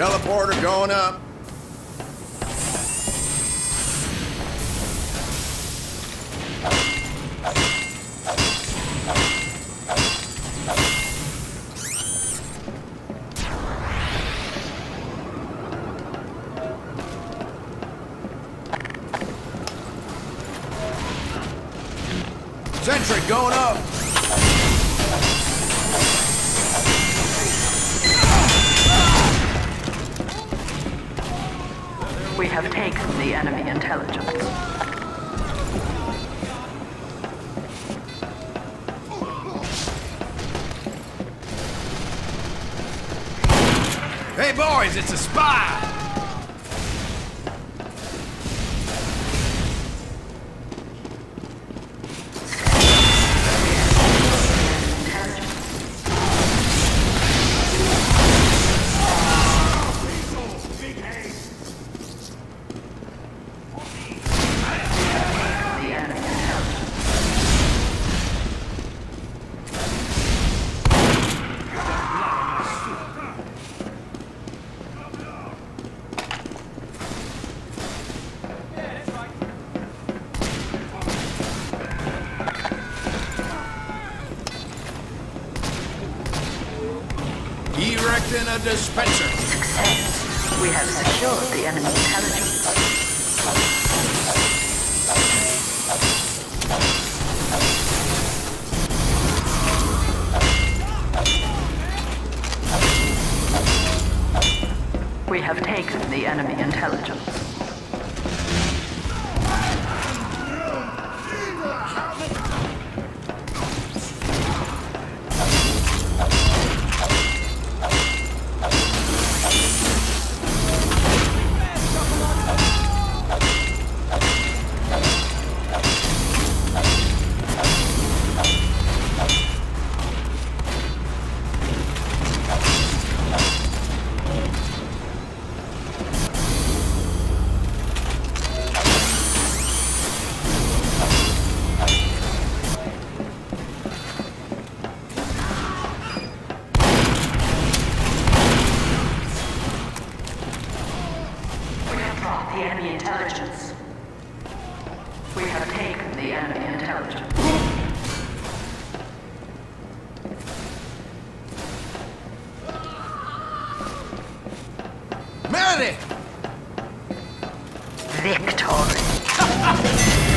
Teleporter going up. Sentry going up. We have taken the enemy intelligence. Hey boys, it's a spy! Erecting a dispenser. Success. We have secured the enemy intelligence. We have taken the enemy intelligence. The enemy intelligence. We have taken the enemy intelligence. Medic! Victory.